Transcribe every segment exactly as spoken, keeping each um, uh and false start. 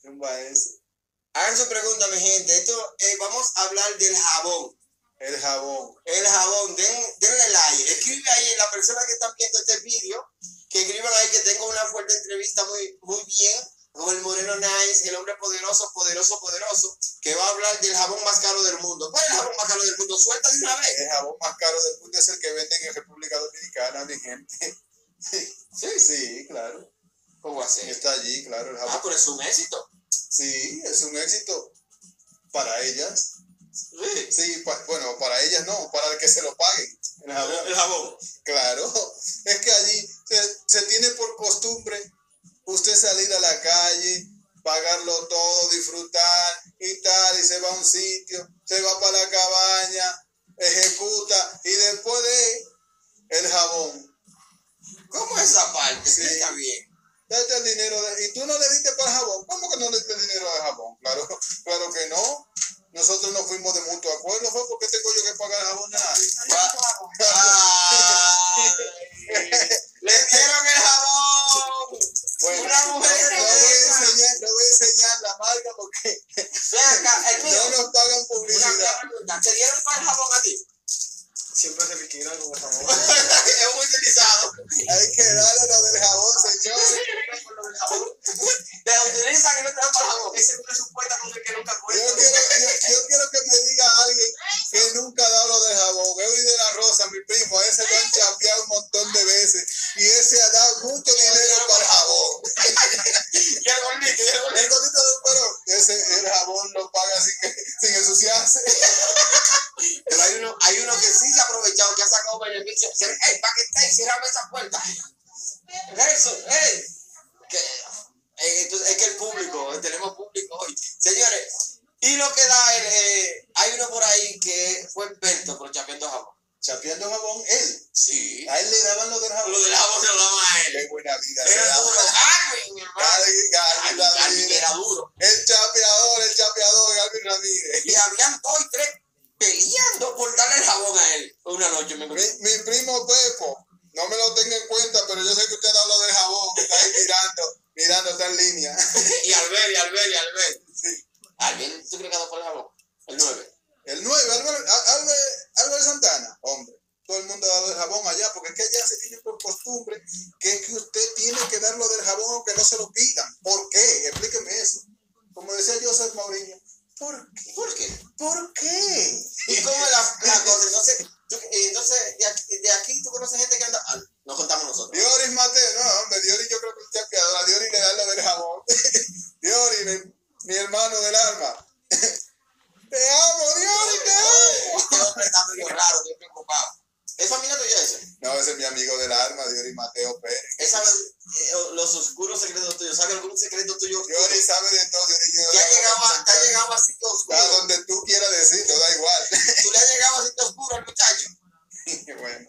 Tumba eso. Hagan su pregunta, mi gente. Esto, eh, vamos a hablar del jabón. El jabón. El jabón. Den, denle like. Escribe ahí, la persona que están viendo este vídeo, que escriban ahí que tengo una fuerte entrevista muy, muy bien con el Moreno Nice, el hombre poderoso, poderoso, poderoso, que va a hablar del jabón más caro del mundo. ¿Cuál es el jabón más caro del mundo? Suelta de una vez. El jabón más caro del mundo es el que venden en República Dominicana, mi gente. Sí, sí, claro. ¿Cómo así? Está allí, claro, el jabón. Ah, pero es un éxito. Sí, es un éxito para ellas. Sí. Sí, pa, bueno, para ellas no, para el que se lo paguen. El jabón. El jabón. Claro, es que allí se, se tiene por costumbre usted salir a la calle, pagarlo todo, disfrutar y tal, y se va a un sitio, se va para la cabaña, ejecuta, y después de el jabón. ¿Cómo es esa parte? Sí. Está bien. Date el dinero de, y tú no le diste para el jabón. ¿Cómo que no le diste el dinero de jabón? Claro, claro que no. Nosotros no fuimos de mutuo acuerdo, fue porque tengo yo que pagar el jabón a nadie. ¡Le dieron el jabón! Bueno, Una mujer no, no voy a enseñar, no voy a enseñar la marca porque acá, el mío. no nos pagan Una, publicidad. una pregunta, ¿te dieron para el jabón a ti? Siempre se liquidan con el jabón. Es muy utilizado. Hay que darle lo del jabón, señor. Te utilizan y no te dan para el jabón. Ese es un presupuesto con el que nunca Yo cuento. quiero, yo, yo quiero que me diga alguien que nunca ha dado lo del jabón. Eury de la Rosa, mi primo, a ese lo han chapeado un montón de veces y ese ha dado mucho dinero para el jabón. Y el gordito, y el El gordito. gordito de un perro, ese el jabón lo paga así que sin ensuciarse. Pero hay uno, hay uno que sí se ha aprovechado, que ha sacado beneficio. ¡Ey, pa' que está ahí! ¡Cierrame esa puerta! Eso, ¡ey! Que, eh, entonces, es que el público, tenemos público hoy. Señores, y lo que da, el, eh, hay uno por ahí que fue experto por chapeando jabón. Chapeando jabón, él. Sí. A él le daban lo del jabón. Lo del jabón se lo daban a él. Qué buena vida se Era da. duro. ¡Arvin, mi hermano! Galvin, Galvin Arvin Ramírez. era duro. El chapeador, el chapeador, Galvin Ramírez. Y habían dos y tres peleando por darle el jabón a él. Una noche me Mi, mi primo Pepo, no me lo tenga en cuenta, pero yo sé que usted habla del jabón, que está ahí mirando, mirando, está en línea. Y Albert, y Albert, y Albert. Sí. Albert, ¿tú crees que no fue el jabón? El nueve. El nueve, Albert, Albert, Albert Santana, hombre. Todo el mundo ha dado el jabón allá, porque es que allá se tiene por costumbre que es que usted tiene que dar lo del jabón aunque no se lo pidan. ¿Por qué? Explíqueme eso. Como decía Joseph Mourinho, ¿por qué? ¿Por qué? ¿Por qué? ¿Y cómo es la, la cosa? Entonces, tú, entonces de, aquí, de aquí tú conoces gente que anda... Ah, nos contamos nosotros. Dioris Mateo, no, hombre, Dioris yo creo que es chapeador. A Dioris le da lo del jabón. Dioris, mi, mi hermano del alma. Te amo, Dioris, te amo. Este hombre está medio raro, estoy preocupado. ¿Es familia tuya ese? No, ese es mi amigo del alma, Dioris Mateo Pérez. Él sabe eh, los oscuros secretos tuyos. ¿Sabe algún secreto tuyo oscuro? Dioris sabe de todo, Dioris. ¿Te ha llegado a, te ha llegado a sitio oscuro? A donde tú quieras decirlo, da igual. ¿Tú le has llegado a sitio oscuro al muchacho? Bueno.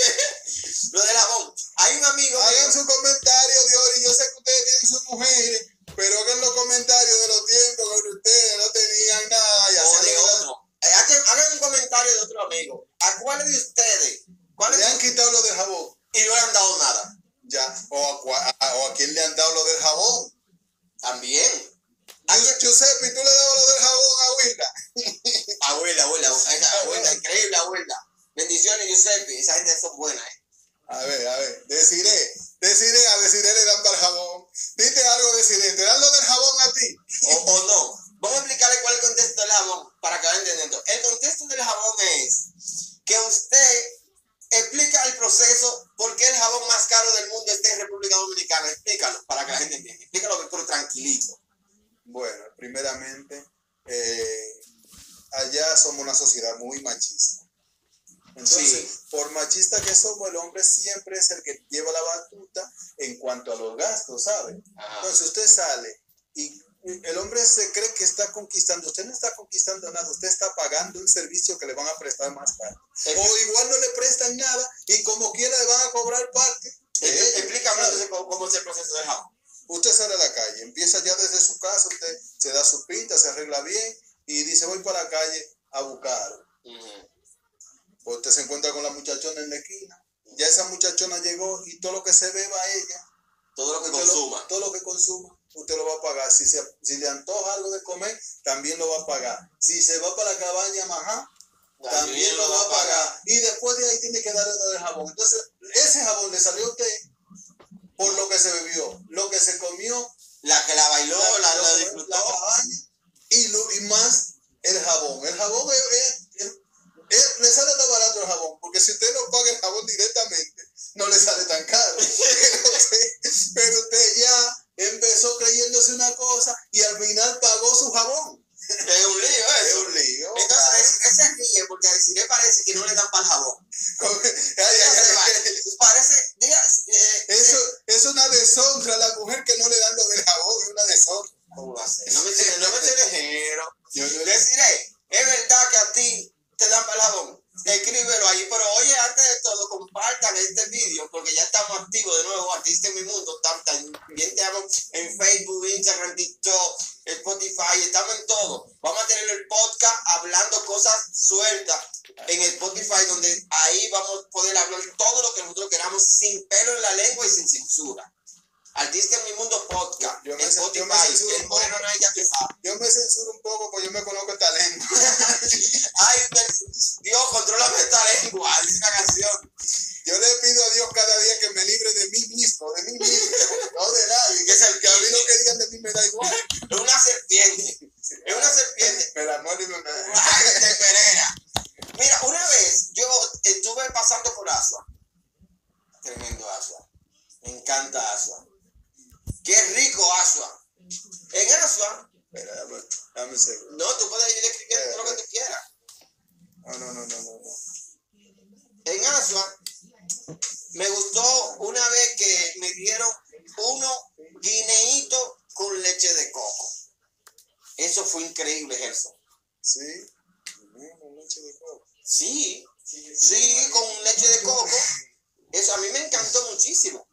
Lo del jabón. Hay un amigo... Hagan su comentario, Dioris. Yo sé que ustedes tienen sus mujeres, pero hagan los comentarios de los tiempos que ustedes no tenían nada. Y O así de le- otro. Eh, Hagan hagan un comentario de otro amigo. ¿A cuáles de ustedes? ¿Cuáles le han quitado lo del jabón. y no le han dado nada? Ya. O a, cua- a- o a quién le han dado lo del jabón. También. Gius- Giuseppe, ¿tú le dabas lo del jabón a Wilda? Abuela, abuela, esa abuela, increíble abuela. Bendiciones, Giuseppe. Esa gente son buenas, ¿eh? A ver, a ver. Deciré. Deciré, a Deciré le dan para el jabón. Dite algo, Deciré. ¿Te dan lo del jabón a ti? O, o no. Vamos a explicarle cuál es el contexto del jabón para que vayan entendiendo. El contexto del jabón es que usted explica el proceso por qué el jabón más caro del mundo está en República Dominicana. Explícalo para que la gente entienda. Explícalo, pero tranquilito. Bueno, primeramente, eh, allá somos una sociedad muy machista. Entonces, Sí. por machista que somos, el hombre siempre es el que lleva la batuta en cuanto a los gastos, ¿sabe? Ajá. Entonces usted sale y el hombre se cree que está conquistando. Usted no está conquistando nada, usted está pagando un servicio que le van a prestar más tarde. Expl- O igual no le prestan nada y como quiera le van a cobrar parte. de expl- ello, Explícame ¿sabe? entonces cómo, cómo es el proceso del jabón. Usted sale a la calle, empieza ya desde su casa, usted se da su pinta, se arregla bien y dice voy para la calle a buscar. Uh-huh. Pues usted se encuentra con la muchachona en la esquina. Ya esa muchachona llegó y todo lo que se beba ella, Todo lo que usted consuma. Lo, todo lo que consuma, usted lo va a pagar. Si, se, si le antoja algo de comer, también lo va a pagar. Si se va para la cabaña Majá, también lo va a pagar. Y después de ahí tiene que darle del jabón. Entonces, ese jabón le salió a usted por lo que se bebió, lo que se comió, la que la bailó, la, la, la disfrutó. La cabaña y, lo, y más el jabón. El jabón es, es, es, es, le sale tan barato el jabón, porque si usted no paga el jabón directamente, no le sale tan caro. Pero usted, pero usted ya empezó creyéndose una cosa y al final pagó su jabón. Es un lío, ¿eh? Es un lío. Entonces, a Desiree se ríe porque a Desiree parece que no le dan para el jabón. Ay, ay, ay, parece, diga, eh, eso eh, es una deshonra a la mujer que no le dan lo del jabón, es una deshonra. ¿Cómo va a ser? No me tienes no me tienes género. Yo no- Desiree, es verdad que a ti te dan para el jabón. Escríbelo ahí, pero oye, antes de todo, compartan este video porque ya estamos activos de nuevo, Artista en mi Mundo. También estamos en Facebook, Instagram, TikTok, Spotify, estamos en todo. Vamos a tener el podcast hablando cosas sueltas en Spotify, donde ahí vamos a poder hablar todo lo que nosotros queramos sin pelo en la lengua y sin censura. Artista en mi Mundo podcast, Yo me- en Spotify, yo me censuro el un moreno no hay ya que sabe. Yo me censuro un poco porque yo me conozco el talento. Ay, Dios, contrólame esta lengua, dice una canción. Yo le pido a Dios cada día que me libre de mí mismo, de mí mismo, no de nadie. Que, es el, que a mí lo que digan de mí me da igual. Es una serpiente, es una serpiente. Me la muero y me Ay, de Pereira. Mira, una vez yo estuve pasando por Asua. Tremendo Asua. Me encanta Asua. Qué rico Asua. En Asua. Espera, dame, dame un segundo. No, tú puedes ir escribiendo todo lo que tú quieras. No, no, no, no, no. no. En Asua me gustó una vez que me dieron unos guineitos con leche de coco. Eso fue increíble, Gerson. Sí. Con leche de coco. Sí, sí, con leche de coco. Eso a mí me encantó muchísimo.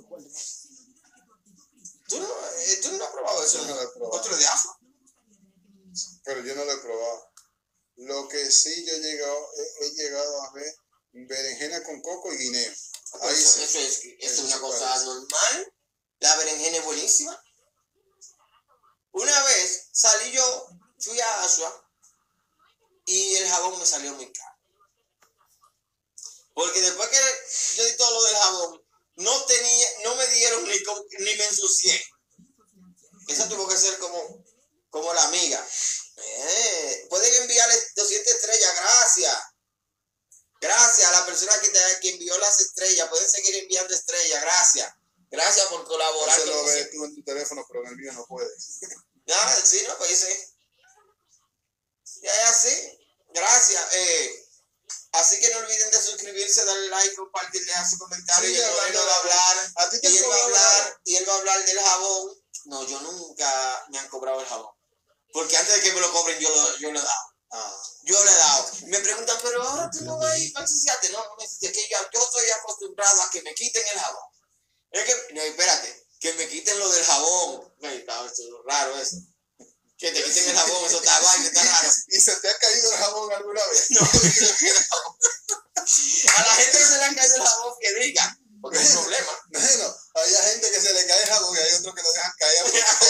¿Tú no, eh, ¿tú no has probado eso? Yo no lo he probado. ¿Otro de Asua? Pero yo no lo he probado. Lo que sí yo he llegado, he, he llegado a ver berenjena con coco y guineo. Ahí Eso, sí. eso es, eso es Eso una sí cosa parece. normal. La berenjena es buenísima. Una vez salí yo, fui a Asua y el jabón me salió muy caro. Porque después que yo di todo lo del jabón, no tenía, no me dieron ni, con- ni me ensucié. Esa tuvo que ser como, como la amiga. Eh, pueden enviarle doscientas estrellas, gracias. Gracias a la persona que, te, que envió las estrellas. Pueden seguir enviando estrellas, gracias. Gracias por colaborar Eso con lo ves nosotros. tú en tu teléfono, pero en el mío no puedes. Ah, sí, no, pues dice. Ya es así. Gracias. Eh, así que no olviden de suscribirse, darle like, compartirle a su comentario. Sigue Y el hablando moreno de va a jabón. hablar. ¿A ti te Y han él va a cobrado el hablar. jabón? Y él va a hablar del jabón. No, yo nunca me han cobrado el jabón. Porque antes de que me lo cobren, yo lo, yo lo he dado. Ah. Yo le he dado. Me preguntan, pero ahora tú no vas a ir para ensuciarte. No, no necesitas. Es que yo, yo estoy acostumbrado a que me quiten el jabón. Es que, no, espérate, que me quiten lo del jabón. Ay, está eso es raro eso. Que te quiten el jabón, eso está vaina, está raro. ¿Y se te ha caído el jabón alguna vez? No, a la gente no se le han caído el jabón que diga, porque es un problema. Bueno, hay gente que se le cae el jabón y hay otros que lo dejan caer.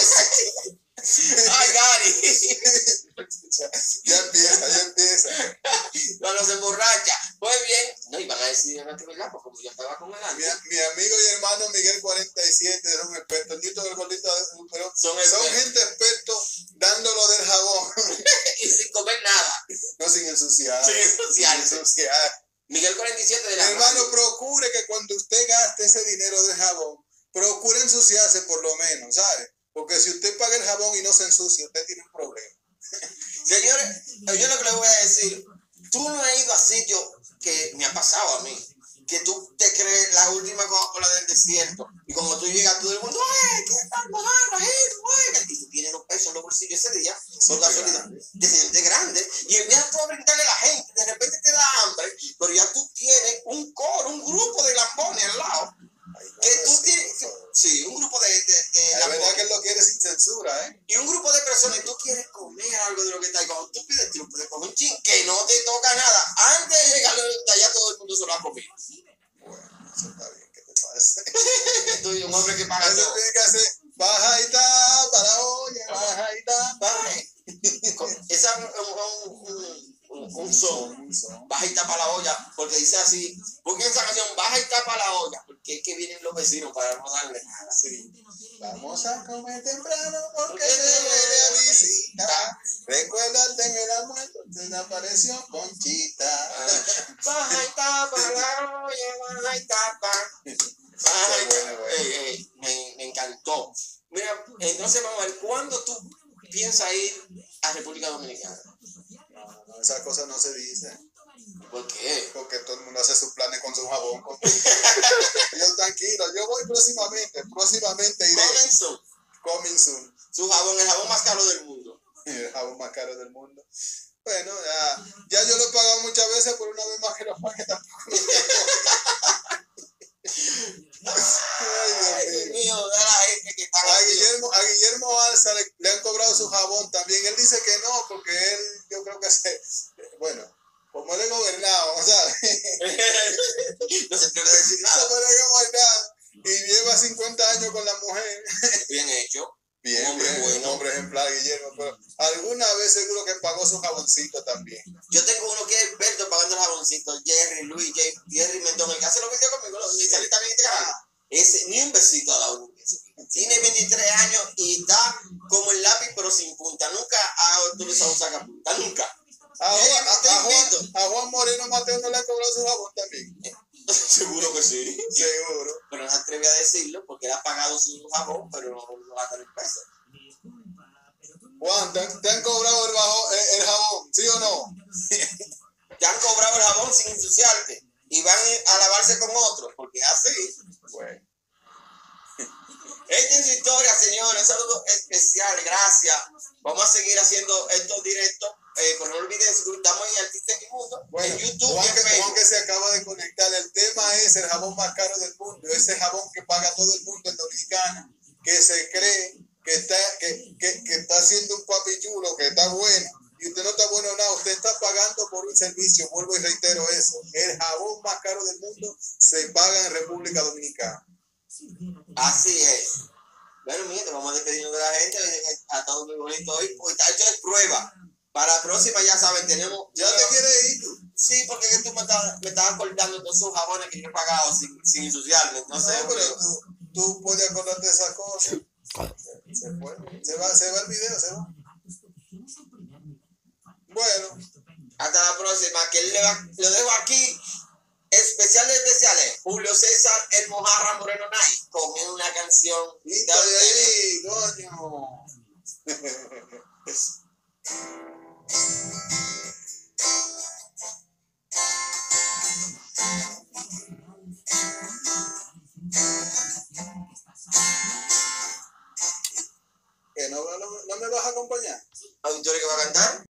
Ay, Gary. ya, ya empieza, ya empieza. Cuando se emborracha. Pues bien, no iban a decir que verdad, porque como yo estaba con el Mi, año. mi amigo y hermano Miguel cuarenta y siete es un experto. Newton del gordito, pero Son son expertos. gente expertos dándolo del jabón. Y sin comer nada. No sin ensuciar. Sin ensuciarse. Sin ensuciar. Miguel cuarenta y siete de Mi la hermano, radio. procure que cuando usted gaste ese dinero de jabón, procure ensuciarse por lo menos, ¿sabe? Porque si usted paga el jabón y no se ensucia, usted tiene un problema. Señores, yo lo que les voy a decir, tú no has ido a sitios que me ha pasado a mí, que tú te crees la última Coca-Cola del desierto y cuando tú llegas todo el mundo, ¡ay, qué tal, mojarra, gente! Y tú tienes los pesos en los bolsillos ese día, por casualidad, de gente grande, y empiezas tú a brindarle a la gente, de repente te da hambre, pero ya tú tienes un coro, un grupo de lambones al lado, que tú tienes, sí, un grupo de, de, de La verdad lambones. que él lo quiere sin censura, ¿eh? Y un grupo de personas, y tú quieres comer algo de lo que está ahí. Cuando tú pides, tú puedes comer un chin que no te toca nada. Antes de llegar a allá, todo el mundo se lo ha comido. Bueno, eso está bien, ¿qué te pasa? Tú eres un hombre que paga Eso todo. tiene que hacer baja y tapa la olla, baja y tapa. Esa es un, un, un, un son, baja y tapa la olla, porque dice así, porque esa canción baja y tapa la olla, porque es que vienen los vecinos para no darle nada. Sí. Vamos a comer temprano porque se viene a visita. Recuérdate en el almuerzo, desapareció Conchita. Baja y tapa la olla, baja y tapa. Baja y tapa. Ey, ey, me, me encantó. Mira, entonces vamos a ver, ¿cuándo tú piensas ir a República Dominicana? No, no, no, esas cosas no se dicen. ¿Por qué? Porque todo el mundo hace sus planes con su jabón. Con yo tranquilo, yo voy próximamente, próximamente iré. Coming soon. Coming soon. Su jabón, el jabón más caro del mundo. El jabón más caro del mundo. Bueno, ya, ya yo lo he pagado muchas veces, por una vez más que lo pague tampoco. Ay, Dios mío, de la gente que está a Guillermo, a Guillermo Alza le, le han cobrado su jabón también. Él dice que no, porque él, yo creo que se, bueno, como él es gobernado, ¿sabes? No se puede decir nada. Como él es gobernado y lleva cincuenta años con la mujer. Bien hecho. Bien, un hombre bien, bueno. un hombre ejemplar, Guillermo, pero alguna vez seguro que pagó su jaboncito también. Yo tengo uno que es experto pagando el jaboncito, Jerry, Luis, Jay, Jerry Mentón, el que hace los videos conmigo, y sale también este canal. Ese, ni un besito ha dado un beso. Tiene veintitrés años y está como el lápiz, pero sin punta. Nunca ha utilizado un sacapunta, nunca. A Juan, Eh, a, te a Juan, invito. a Juan Moreno Mateo no le ha cobrado su jabón también. Seguro que sí. Seguro. Pero no se atreve a decirlo porque él ha pagado su jabón, pero no, no va a tener peso. Juan, ¿te, te han cobrado el, bajo, el, el jabón? ¿Sí o no? Te han cobrado el jabón sin ensuciarte y van a lavarse con otros, porque es así. Bueno. Esta es su historia, señores. Un saludo especial, gracias. Vamos a seguir haciendo estos directos. Eh, pero no olviden, estamos en Artistas en el Mundo, Bueno, en YouTube Juan y en que, Juan Facebook. que se acaba de conectar. El tema es el jabón más caro del mundo. Ese jabón que paga todo el mundo en Dominicana, que se cree que está, que, que, que está haciendo un papi chulo, que está bueno. Y usted no está bueno nada. Usted está pagando por un servicio. Vuelvo y reitero eso. El jabón más caro del mundo se paga en República Dominicana. Así es. Bueno, mira, vamos a despedirnos de la gente. Ha estado muy bonito hoy. Pues está hecho de prueba. Para la próxima, ya saben, tenemos. ¿Ya te quieres ir tú? Sí, porque es que tú me estabas me estaba acordando de todos esos jabones que yo he pagado sin, sin ensuciarme. Entonces, No, pero tú, tú puedes acordarte de esas cosas. Se fue. Se va, se va el video, se va. Bueno. hasta la próxima. Que él le va, lo dejo aquí. Especiales especiales. Julio César, el Mojarra Moreno Night. Con una canción. Y de ahí, coño. ¿Que no, no, no me vas a acompañar? ¿Auditorio que va a cantar?